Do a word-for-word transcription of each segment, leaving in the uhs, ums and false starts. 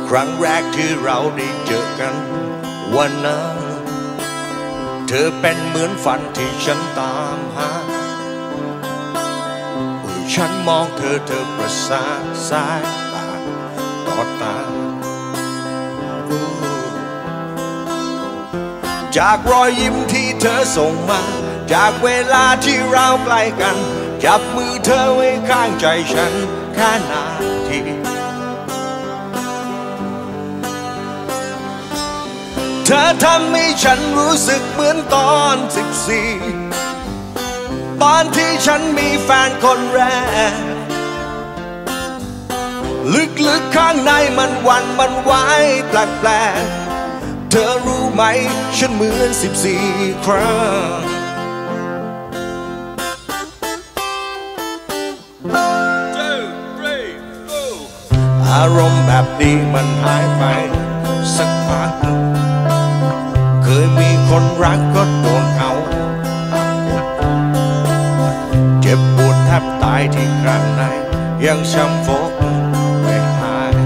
ครั้งแรกที่เราได้เจอกันวันนั้นเธอเป็นเหมือนฝันที่ฉันตามหาฉันมองเธอเธอประสานสายตาต่อตาจากรอยยิ้มที่เธอส่งมาจากเวลาที่เราใกล้กันจับมือเธอไว้ข้างใจฉันแค่นาทีเธอทำให้ฉันรู้สึกเหมือนตอนสิบสี่ตอนที่ฉันมีแฟนคนแรกลึกๆข้างในมันหวั่นมันไหวแปลกๆเธอรู้ไหมฉันเหมือนสิบสี่ครั้งอารมณ์แบบนี้มันหายไปสักพักเคยมีคนรักก็โดนเอาเจ็บปวดแทบตายที่ข้างในยังช้ำฟกไม่หาย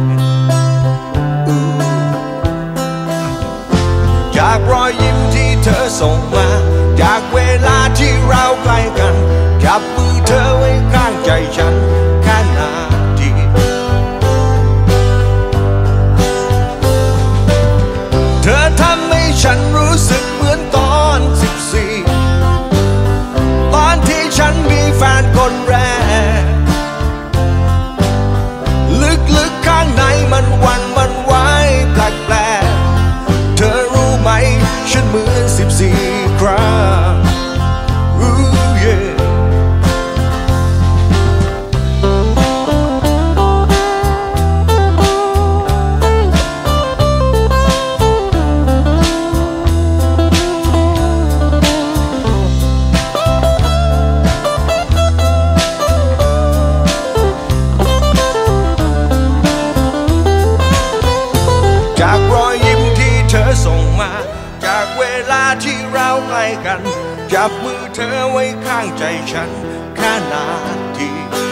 จากรอยยิ้มที่เธอส่งมาจากเวลาที่เราใกล้กันจับมือเธอไว้ข้างใจฉันแค่นาทีเธอทำให้ฉันรู้สึกเหมือนตอนสิบสี่ตอนที่ฉันมีแฟนคนแรกลึกๆข้างในมันหวั่นมันไหวแปลกๆเธอรู้ไหมฉันเหมือนสิบสี่ครั้งจากรอยยิ้มที่เธอส่งมาจากเวลาที่เราใกล้กันจับมือเธอไว้ข้างใจฉันแค่นาที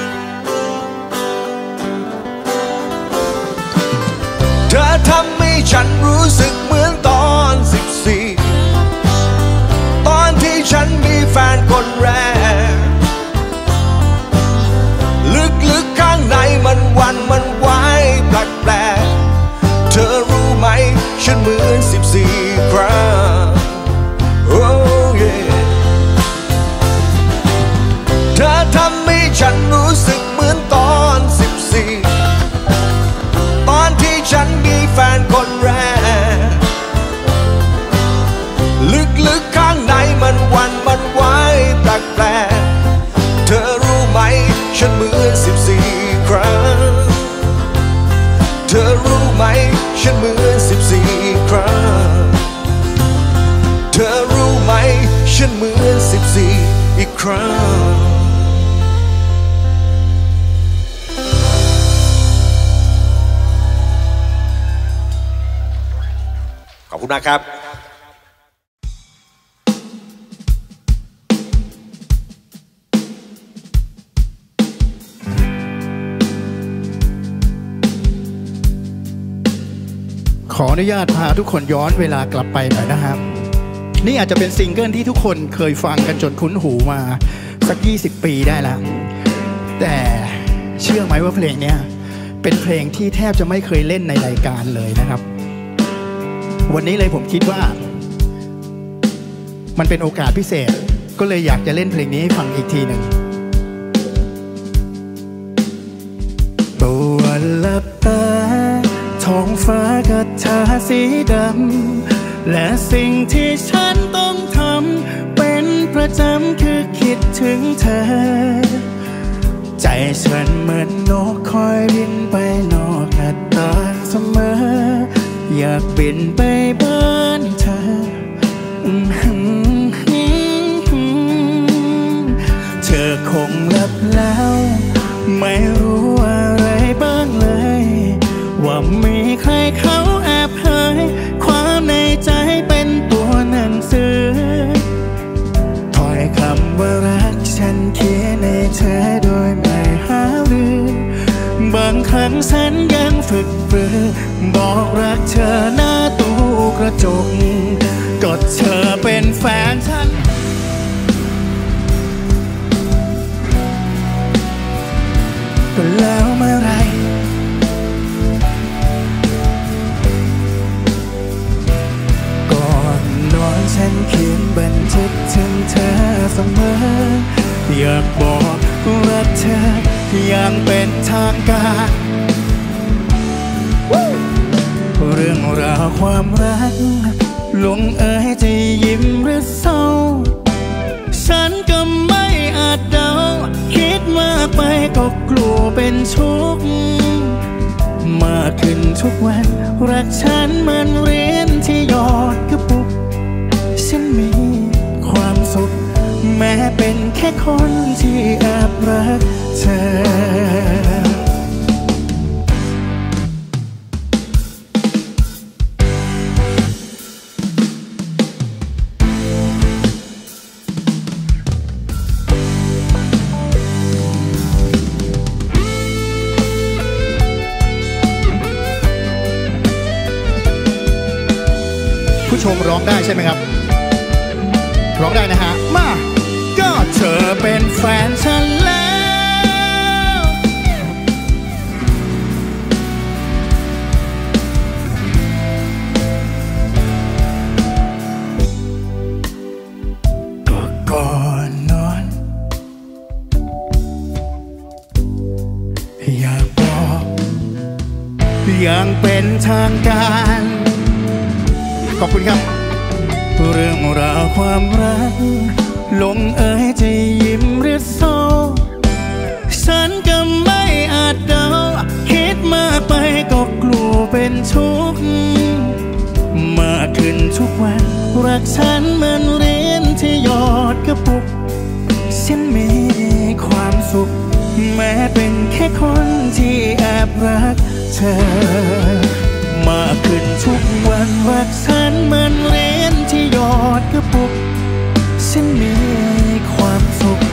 เธอทำให้ฉันรู้สึกเหมือนตอนสิบสี่ตอนที่ฉันมีแฟนคนแรกลึกๆข้างในมันหวั่นมันไหวแปลกๆเธอรู้ไหมฉันเหมือนสิบสี่ครั้ง oh yeah เธอทำให้ฉันรู้สึกเหมือนตอนสิบสี่ตอนที่ฉันมีแฟนคนแรกลึกๆข้างในมันหวั่นมันไหวแปลกๆเธอรู้ไหมฉันเหมือนสิบสี่ครั้งเธอรู้ไหมฉันเหมือนสิบสี่ครั้งเธอรู้ไหมฉันเหมือนสิบสี่อีกครั้งขอบคุณมากครับขออนุญาตพาทุกคนย้อนเวลากลับไปหน่อยนะครับนี่อาจจะเป็นซิงเกิลที่ทุกคนเคยฟังกันจนคุ้นหูมาสักยี่สิบปีได้แล้วแต่เชื่อไหมว่าเพลงนี้เป็นเพลงที่แทบจะไม่เคยเล่นในรายการเลยนะครับวันนี้เลยผมคิดว่ามันเป็นโอกาสพิเศษก็เลยอยากจะเล่นเพลงนี้ให้ฟังอีกทีหนึ่งตัวลับตาท้องฟ้ากระทาสีดำและสิ่งที่ฉันต้องทำเป็นประจำคือคิดถึงเธอใจฉันเหมือนนกคอยบินไปนอกหน้าต่างเสมออยากบินไปบ้านเธอเธอคงหลับแล้วไม่รู้อะไรบ้างเลยว่ามีใครเขาแอบเผยความในใจเป็นตัวหนังสือถ้อยคำว่ารักฉันเขียนในเธอโดยไม่หารือ บางครั้งงฉันยังฝึกฝืนบอกรักเธอหน้าตู้กระจกก็เธอเป็นแฟนฉันก็แล้วเมื่อไรก่อนนอนฉันเขียนบันทึกถึงเธอเสมออยากบอกรักเธออย่างเป็นทางการเรื่องราวความรักลงเอยจะยิ้มหรือเศร้าฉันก็ไม่อาจเดาคิดมากไปก็กลัวเป็นทุกข์มากขึ้นทุกวันรักฉันเหมือนเหรียญที่หยอดกระปุกฉันมีความสุขแม้เป็นแค่คนที่แอบรักเธอผู้ชมร้องได้ใช่ไหมครับร้องได้นะฮะมาก็เธอเป็นแฟนฉันแล้วก็ก่อนนอนอยากบอกอย่างเป็นทางการขอบคุณครับเรื่องราวความรักลงเอยจะยิ้มหรือเศร้าฉันก็ไม่อาจเดาคิดมากไปก็กลัวเป็นทุกข์มากขึ้นทุกวันรักฉันเหมือนเหรียญที่หยอดกระปุกฉันมีความสุขแม้เป็นแค่คนที่แอบรักเธอมากขึ้นทุกวันรักฉันเหมือนเหรียญที่หยอดกระปุกฉันมีความสุข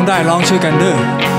ได้ลองช่วยกันเด้อ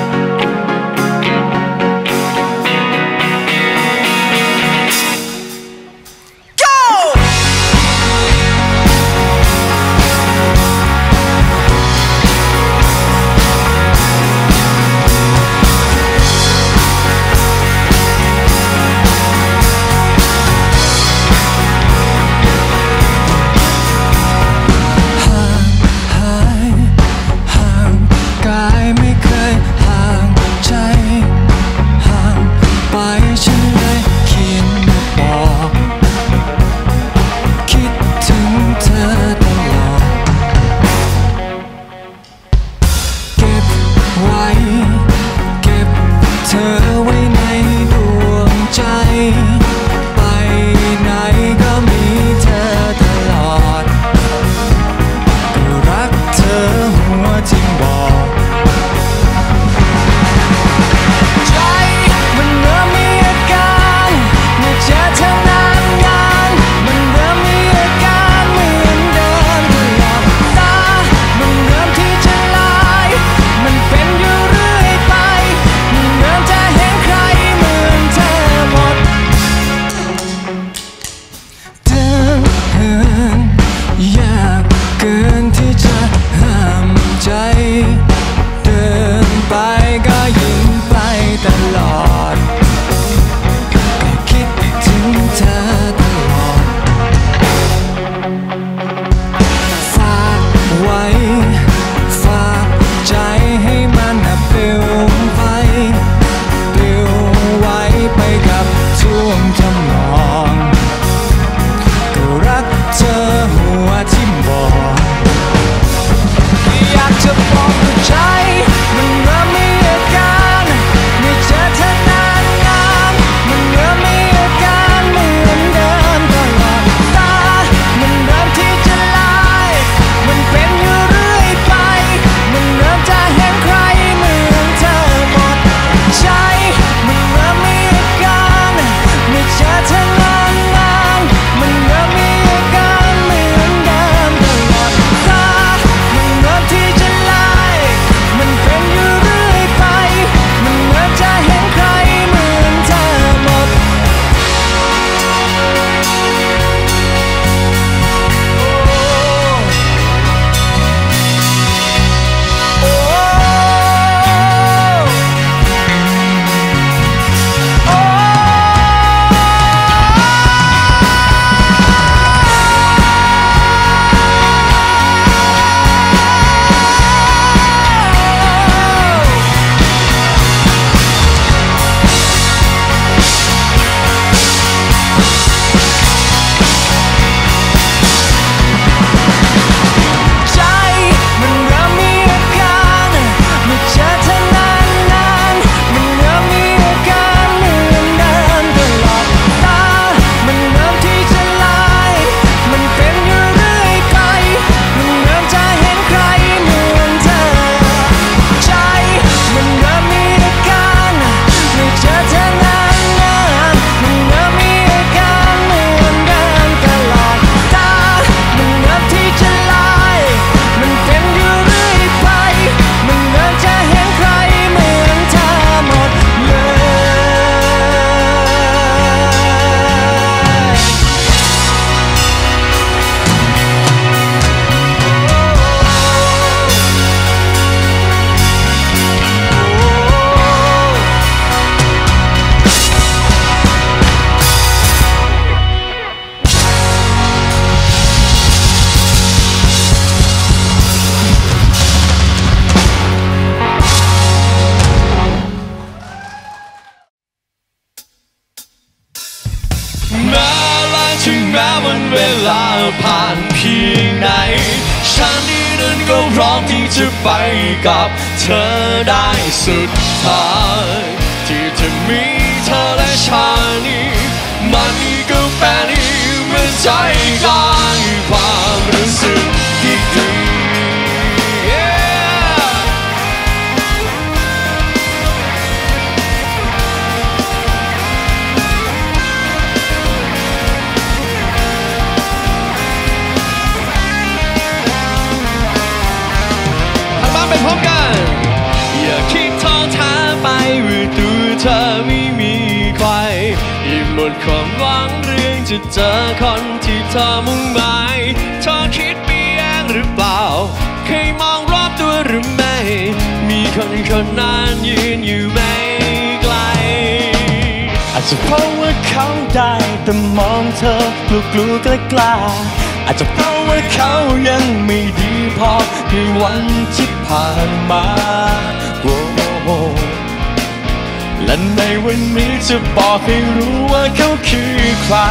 เวลาผ่านเพียงไหนฉันนี้นั้นก็พร้อมที่จะไปกับเธอได้สุดท้ายที่จะมีเธอและฉันนี้มันก็เป็นเหมือนใจกลางความรู้สึกที่ดีไปพร้อมกันธอไม่มีใครยิ่งหมดความหวังเรื่องจะเจอคนที่เธอมุ่งหมายเธอคิดไปเองหรือเปล่าเคยมองรอบตัวหรือไม่มีคนคนนั้นยืนอยู่ไม่ไกลอาจจะเพราะว่าเขาได้แต่มองเธอกลัวกลัวกล้ากล้าอาจจะเพราะว่าเขายังไม่ดีพอในวันที่ผ่านมาโอ้โหและในวันนี้จะบอกให้รู้ว่าเขาคือใคร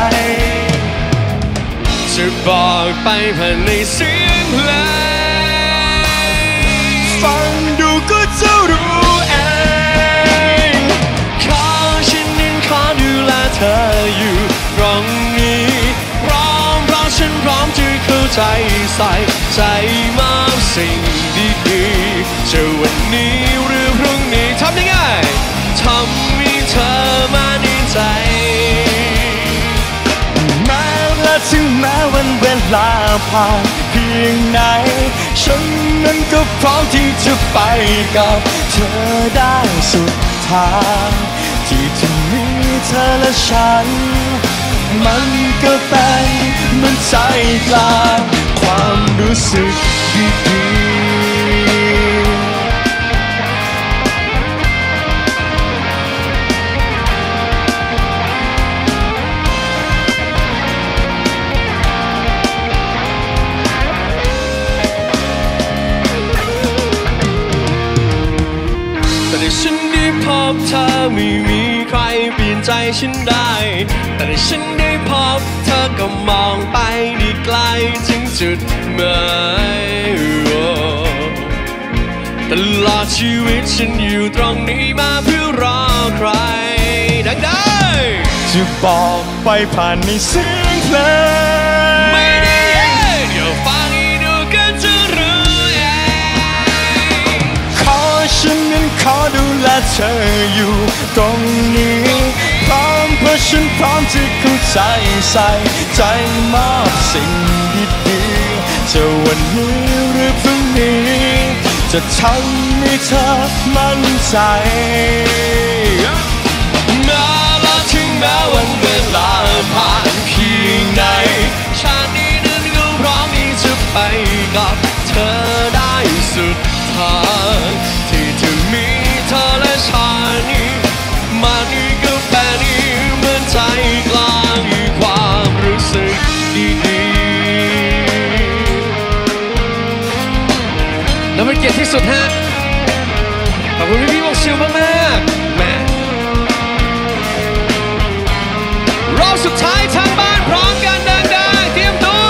จะบอกไปผ่านในเสียงเพลงฟังดูก็จะรู้เองขอฉันนั้นขอดูแลเธออยู่ตรงนี้พร้อมเพราะฉันพร้อมจะเข้าใจใส่ใจมอบสิ่งดีๆจะวันนี้หรือพรุ่งนี้ทำยังไงทำให้เธอมาในใจแม้และถึงแม้วันเวลาผ่านเพียงไหนฉันนั้นก็พร้อมที่จะไปกับเธอได้สุดทางที่จะมีเธอและฉันมันก็เป็นเหมือนใจกลางความรู้สึกดีๆแต่ฉันได้พบเธอไม่มีใครเปลี่ยนใจฉันได้แต่ฉันได้พบเธอก็มองไปได้ไกลถึงจุดหมายตลอดชีวิตฉันอยู่ตรงนี้มาเพื่อรอใครดังได้จะบอกไปผ่านในเสียงเพลงไม่ได้เดี๋ยวฟังให้ดูก็จะรู้เองขอฉันนั้นขอดูแลเธออยู่ตรงนี้พร้อมเพราะฉันพร้อมจะเข้าใจใส่ใจมอบสิ่งดีๆจะวันนี้หรือพรุ่งนี้จะทำให้เธอมั่นใจแม้และถึงแม้วันเวลาผ่านเพียงไหนชาตินี้นั้นก็พร้อมที่จะไปกับเธอได้สุดทางที่จะมีเธอและฉันมันก็เป็นเหมือนใจกลางความรู้สึกดีๆแล้วเป็นเกียรติที่สุดฮะขอบคุณพี่ๆวงซิลมากๆแม่รอบสุดท้ายทางบ้านพร้อมกันดังๆเตรียมตัว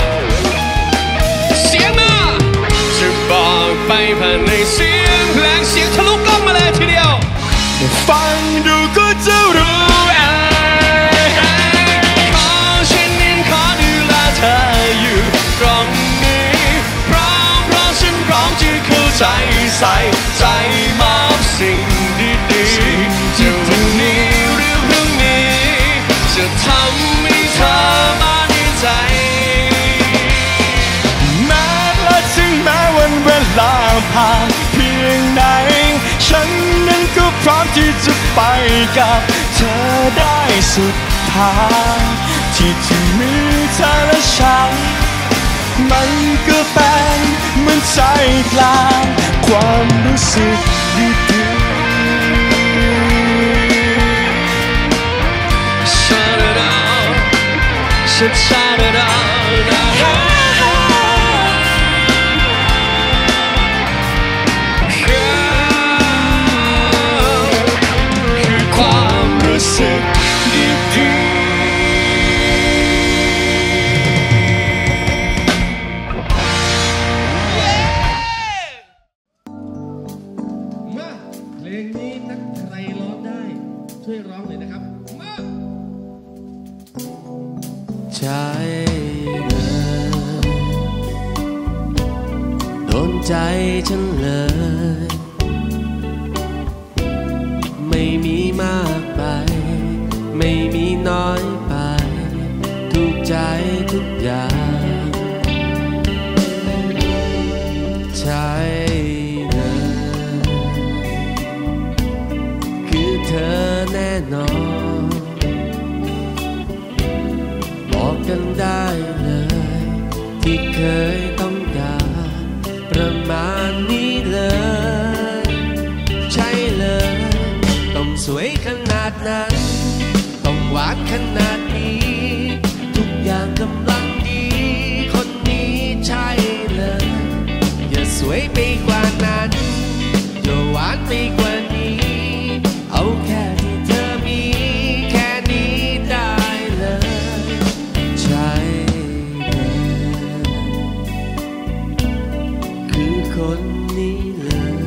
เสียงมาจะบอกไปผ่านในเสียงเพลงเสียงทะลุกล้องมาเลยทีเดียวฟังดูก็จะรู้เองขอฉันนั้นขอดูแลเธออยู่ตรงนี้พร้อมเพราะฉันพร้อมจะเข้าใจใส่ใจมอบสิ่งดีๆจะวันนี้หรือพรุ่งนี้จะทำให้เธอมาในใจแม้และถึงแม้วันเวลาผ่านเพียงไหนฉันนั้นก็พร้อมที่จะไปกับเธอได้สุดทางที่จะมีเธอและฉันมันก็เป็นเหมือนใจกลางความรู้สึกดีๆ Shout it out, shout shout it out,คือความรู้สึกดีๆใจโดนใจฉันเลยไม่มีมากไปไม่มีน้อยไปถูกใจทุกอย่างใช่เลยคือเธอกันได้เลยที่เคยต้องการประมาณนี้เลยใช่เลยต้องสวยขนาดนั้นต้องหวานขนาดนี้ทุกอย่างกำลังดีคนนี้ใช่เลยอย่าสวยไปกว่านั้นอย่าหวานไปกว่านี้เอาแค่ที่เธอมีแค่นี้ได้เลยใช่เลยคือคนนี้เลย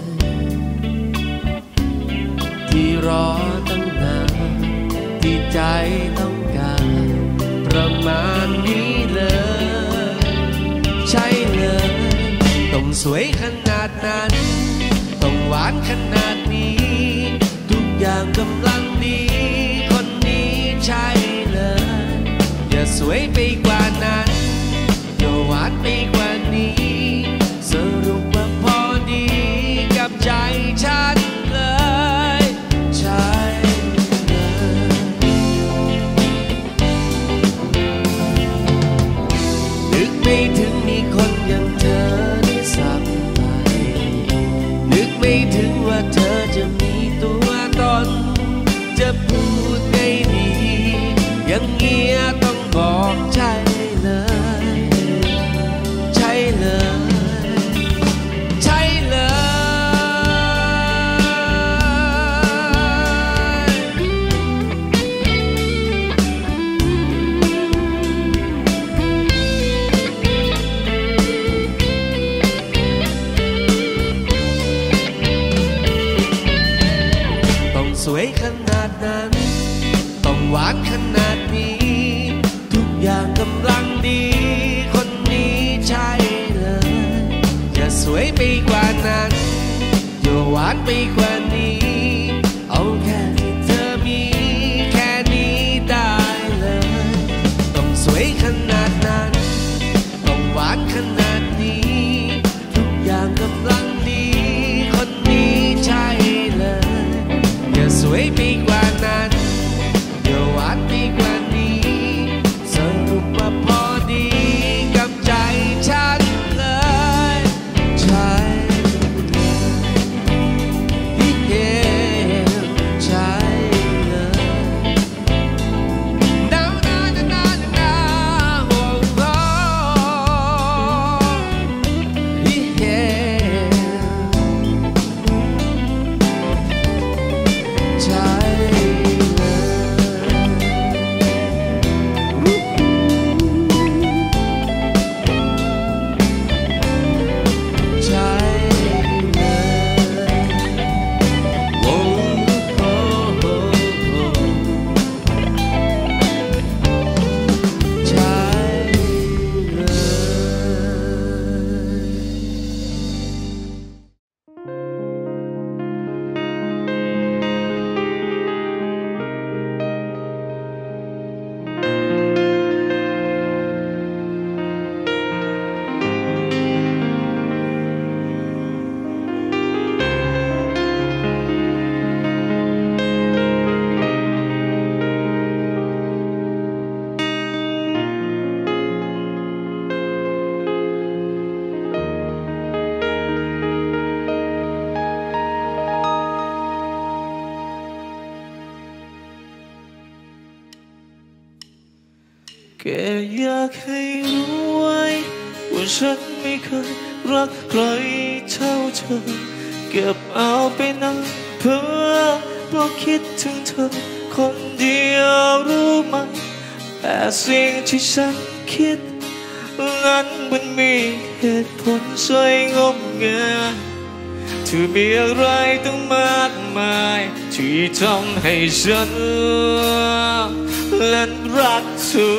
ที่รอตั้งนานที่ใจต้องการประมาณนี้เลยใช่เลยต้องสวยขนาดนั้นต้องหวานขนาดนี้ทุกอย่างกำลังดีคนนี้ใช่เลยอย่าสวยไปกว่านั้นอย่าหวานไปกว่านี้สรุปว่าพอดีกับใจฉันเลยใช่นึกไม่ถึงมีคนอย่างเธอได้สักไปนึกไม่ถึงว่าเธอจะมีตัวตนจะพูดไงดีอย่างเงี้ยต้องบอกใช่เลยใช่เลยใช่สวยขนาดนั้นต้องหวานขนาดนี้ทุกอย่างกำลังดีคนนี้ใช่เลยอย่าสวยไปกว่านั้นอย่าหวานไปกว่านี้เอาแค่ที่เธอมีแค่นี้ได้เลยต้องสวยขนาดนั้นต้องหวานขนาดนี้ทุกอย่างกำลังดีคนนี้ใช่เลยอย่าสวยไปกว่านั้นอย่าหวานไปกว่านี้สรุปว่าพอดีกับใจฉันเลยใช่เลยใช่เลยดาวดาวดาวดาวโอ้โหใช่แค่อยากให้รู้ไว้ว่าฉันไม่เคยรักใครเท่าเธอเก็บเอาไปนั่งเพ้อเพราะคิดถึงเธอคนเดียวรู้ไหมแต่สิ่งที่ฉันคิดนั้นมันมีเหตุผลสวยงดงามที่มีอะไรตั้งมากมายที่ทำให้ฉันเล่นรักเธอ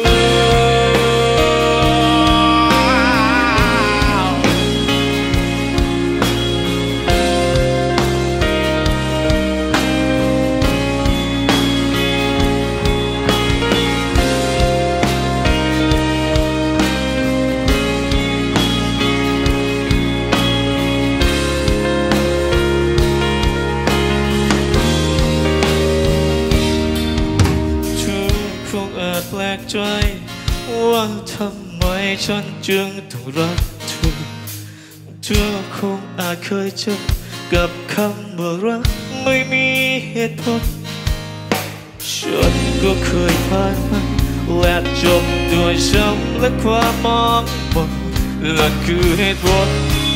ใจว่าทำไมฉันจึงต้องรักเธอเธอคงอาจเคยเจอกับคำว่ารักไม่มีเหตุผลฉันก็เคยผ่านมันและจบด้วยช้ำและความมองมนและคือเหตุผล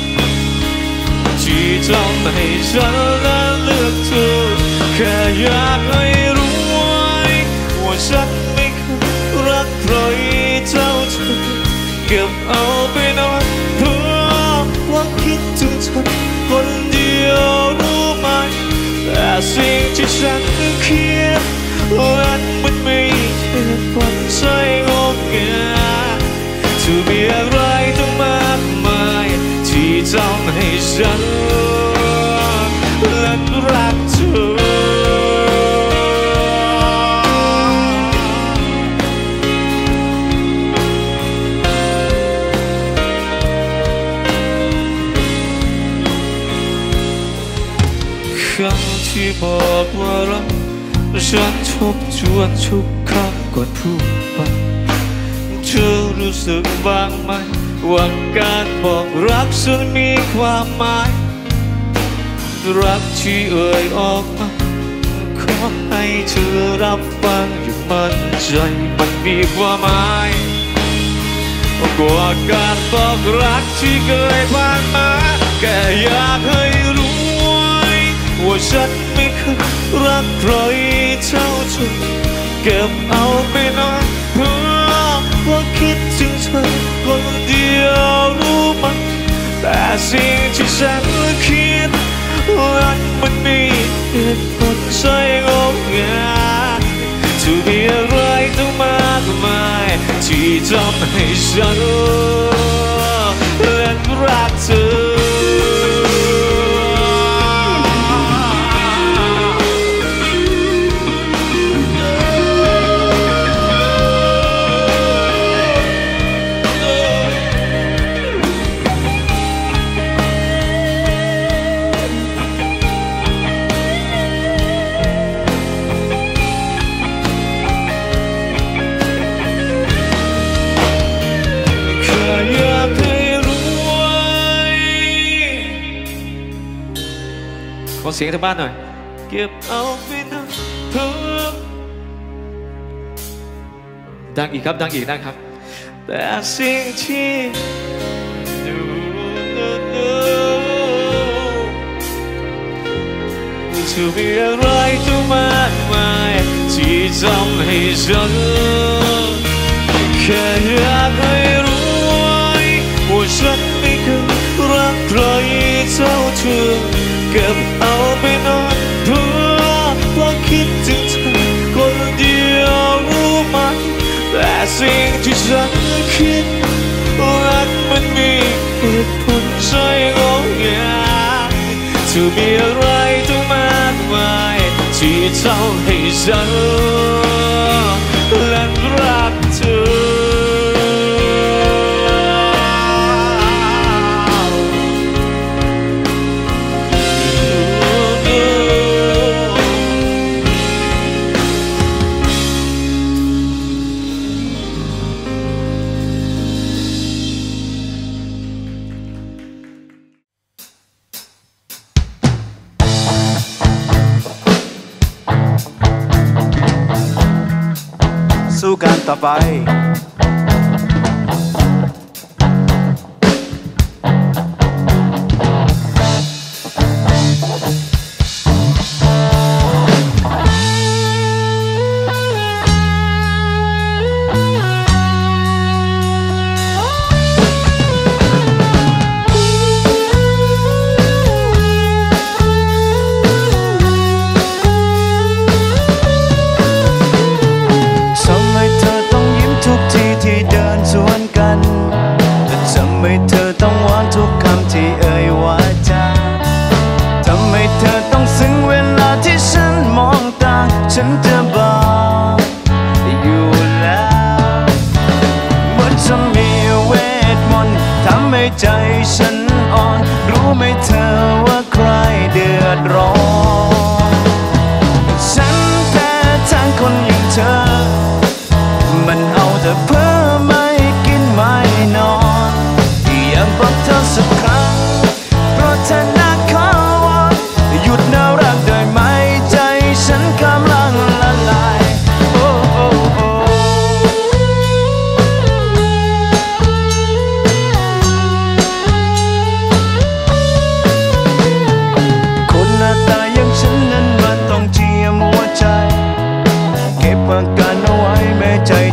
ที่ทำให้ฉันนั้นเลือกเธอแค่อยากให้รู้ไว้ว่าฉันไม่เคยรักใครเท่าเธอเก็บเอาไปนอนเพื่อว่าคิดถึงเธอคนเดียวรู้ไหมแต่สิ่งที่ฉันคิดวันมันไม่เหตุผลใช่งงเงียจะมีอะไรต้องมากมายที่ทำให้ฉันและรักเธอคำที่บอกว่ารักฉันทบทวนทุกคำก่อนพูดไปเธอรู้สึกบ้างไหมว่าการบอกรักฉันมีความหมายรักที่เอ่ยออกมาขอให้เธอรับฟังอย่างมั่นใจมันมีความหมายกว่าการบอกรักที่เคยผ่านมาแค่อยากให้รู้ไว้ว่าฉันไม่เคยรักใครเท่าเธอเก็บเอาไปนอนเพื่อว่าคิดถึงเธอคนเดียวรู้ไหมแต่สิ่งที่ฉันคิดวันมันมีเหตุผลใช่งงเงียจะมีอะไรต้องมากมายที่ทำให้ฉันและรักเธอขอเสียงทางบ้านหน่อยเก็บเอาไปนะเพิ่มดังอีกครับดังอีกนะครับแต่สิ่งที่จะมีอะไรต้องมากมายที่ทำให้ฉันแค่อยากให้รู้ไว้ว่าฉันไม่เคยรักใครเท่าเธอเก็บเอาไปนอนเพื่อว่าคิดถึงเธอคนเดียวรู้ไหมแต่สิ่งที่ฉันคิดรักมันมีเหตุผลใช่งงเงียจะมีอะไรต้องมากมายที่ทำให้ฉันและรักเธอสู้กันต่อไปฉันจะบอกอยู่แล้วว่าฉันมีเวทมนต์ทำให้ใจฉันอ่อนรู้ไหมเธอว่าใครเดือดร้อนฉันแพ้ทางคนอย่างเธอมันเอาแต่เพ้อ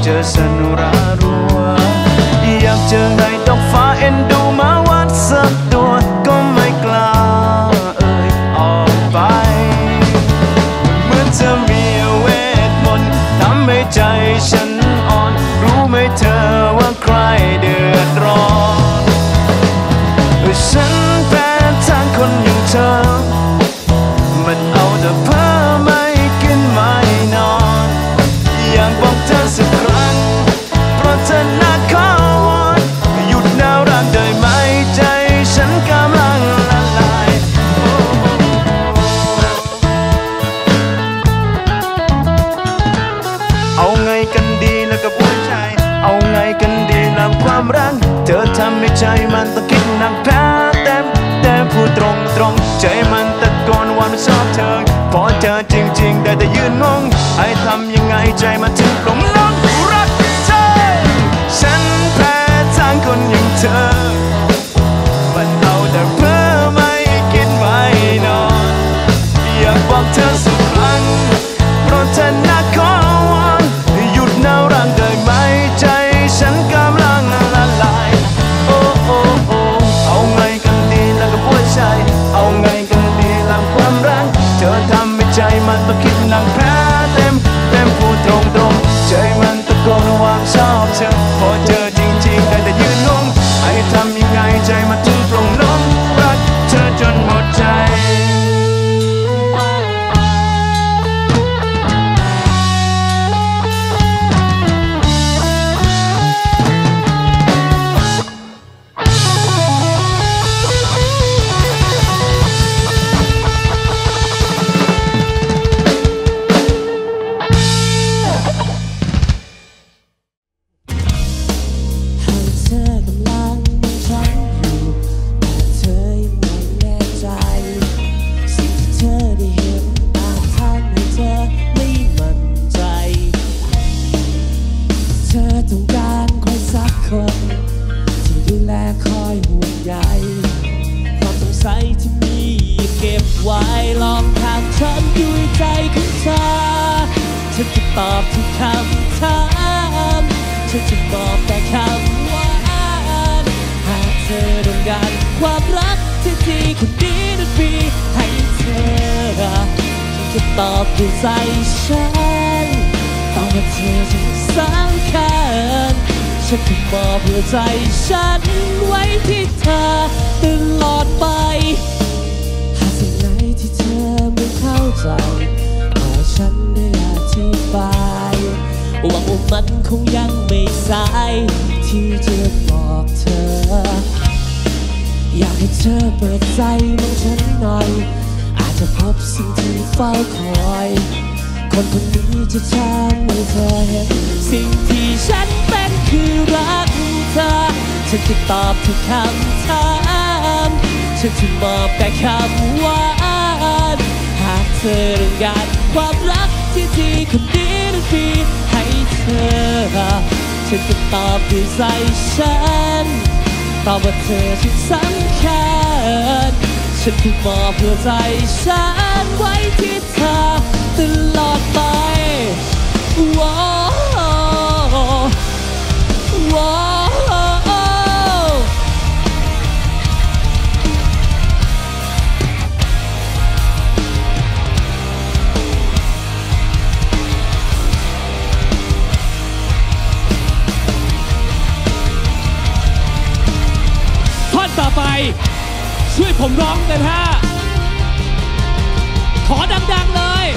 จอสนุรารัวอยากเจอให้ดอกฟ้าเอ็นดูมาวัดสักตัวก็ไม่กล้าเอ่ยออกไปเหมือนจะมีเวทมนต์ทำให้ใจฉันอ่อนรู้ไหมเธอว่าใครเดือดร้อนฉันแพ้ทางคนอย่างเธอมันเอาแต่เพ้อไม่กินไม่นอนอยากบอกเธอสักครั้งเพราะเธอน่าขอวอนหยุดแนวรักได้ไหมใจฉันกำลังละลายเอาไงกันดีนะกับหัวใจเอาไงกันดีนำความรักเธอทำให้ใจมันต้องคิดหนักแพ้เต็มแต่พูดตรงตรงใจมันตะโกนว่าไม่ชอบเธอพอเจอจริงๆได้แต่ยืนงงให้ทำยังไงใจมันถึงหลงลงรักเธอฉันแพ้ทางคนอย่างเธอมันเอาแต่เพ้อไม่กินไม่นอนอยากบอกเธอสักครั้งเพราะเธอน่าขอวอนหยุดแนวรักได้ไหมใจฉันกำลังละลายโอ้โอ้โอ้เอาไงกันดีแล้วกับหัวใจเอาไงกันดีหลังความรักเธอทำให้ใจมันต้องคิดหนักแพ้เต็มเต็มพูดตรงตรงใจมันตะโกนว่าชอบเธอพอเจอจริงๆได้แต่ยืนงงให้ทำยังไงใจมันถึงปลงลงรักเธอจนหมดใจตอบทุกคำถามฉันจะบอกแต่คำว่าหากเธอต้องการความรักที่ดีคนดีนั้นมีให้เธอฉันจะตอบด้วยใจฉันตอบว่าเธอจะสำคัญฉันจะมอบหัวใจฉันไว้ที่เธอตลอดไปหากสิ่งไหนที่เธอไม่เข้าใจขอฉันได้อธิบายหวังว่ามันคงยังไม่สายที่จะบอกเธออยากให้เธอเปิดใจมองฉันหน่อยอาจจะพบสิ่งที่เฝ้าคอยคนคนนี้จะทำให้เธอเห็นสิ่งที่ฉันเป็นคือรักเธอฉันจะตอบทุกคำถามฉันจะมอบแต่คำหวานหากเธอต้องการความรักที่ดีคนดีนั้นมีให้เธอฉันจะตอบด้วยใจฉันตอบว่าเธอฉันสำคัญฉันจะมอบหัวใจฉันไว้ที่เธอตลอดไปว้าวว้าวต่อไปช่วยผมร้องกันฮะขอดังๆเลย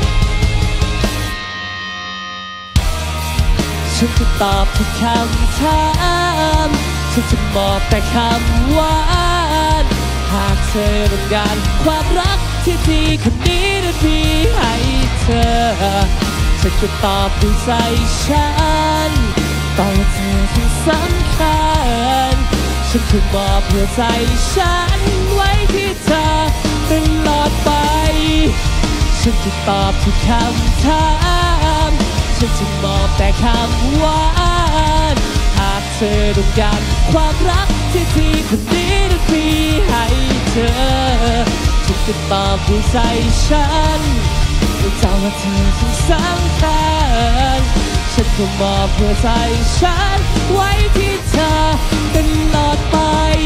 ฉันจะตอบทุกคำถามฉันจะบอกแต่คำหวานหากเธอต้องการความรักที่ดีคนนี้นั้นมีให้เธอฉันจะตอบด้วยใจฉันตอบว่าเธอที่สำคัญฉันจะมอบหัวใจฉันไว้ที่เธอตลอดไปฉันจะตอบทุกคำถามฉันจะมอบแต่คำหวานหากเธอต้องการความรักที่ดีคนนี้นั้นมีให้เธอฉันจะตอบด้วยใจฉันจะว่าเธอที่สำคัญฉันก็มอบหัวใจฉันไว้ที่เธอตลอดไป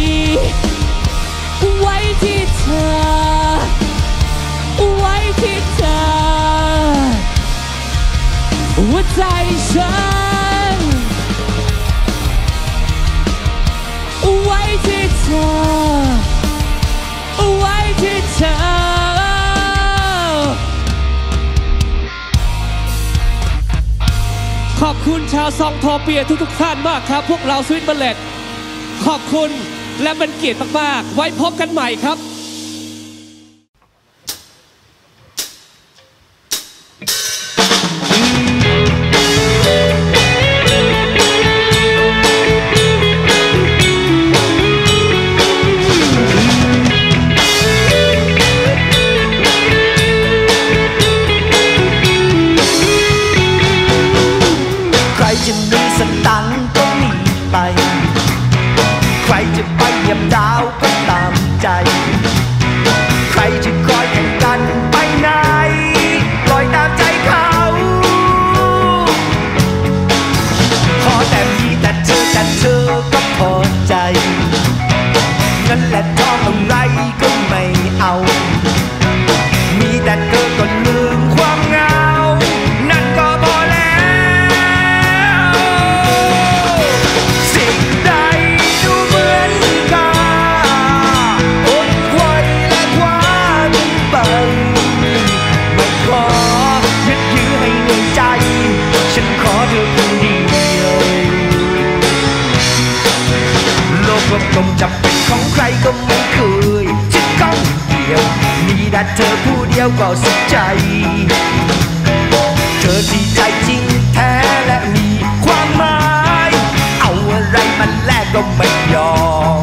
ไว้ที่เธอไว้ที่เธอหัวใจฉันไว้ที่เธอไว้ที่เธอขอบคุณชาวซองโทเปียทุกๆท่านมากครับพวกเราสวิตเบลเลตขอบคุณและเป็นเกียรติมากๆไว้พบกันใหม่ครับจะมีสตังค์ก็มีไปใครจะไปเหยียบดาวก็ตามใจใครจะคอยแข่งกันไปไหนปล่อยตามใจเขาขอแต่มีแต่เธอแต่เธอก็พอใจเงินและทองอะไรก็ไม่เอามีแต่เธอก็ลืมความเหงานั่นก็พอแล้วคงจะเป็นของใครก็ไม่เคยจะก้องเดียวมีแต่เธอผู้เดียวก็สุขใจเธอที่ใจจริงแท้และมีความหมายเอาอะไรมาแลกก็ไม่ยอม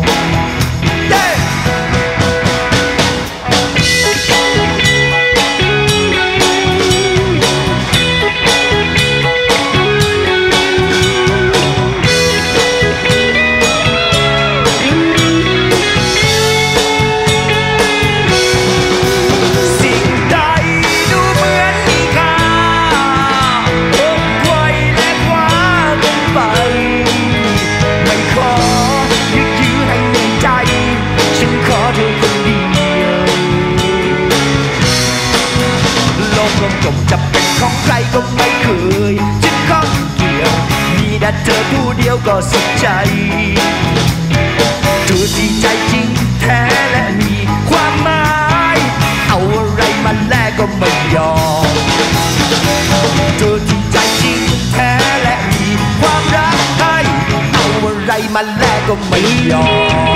จะเป็นของใครก็ไม่เคยจะข้องเกี่ยวมีแต่เธอผู้เดียวก็สุขใจเธอที่ใจจริงแท้และมีความหมายเอาอะไรมาแลกก็ไม่ยอมเธอที่ใจจริงแท้และมีความรักให้เอาอะไรมาแลกก็ไม่ยอม